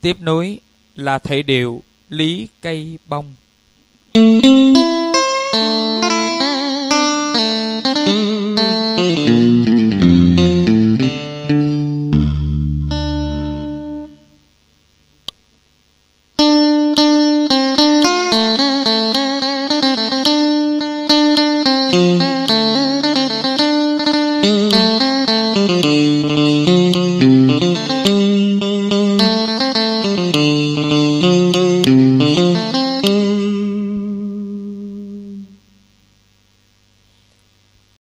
Tiếp nối là thể điệu Lý Cây Bông.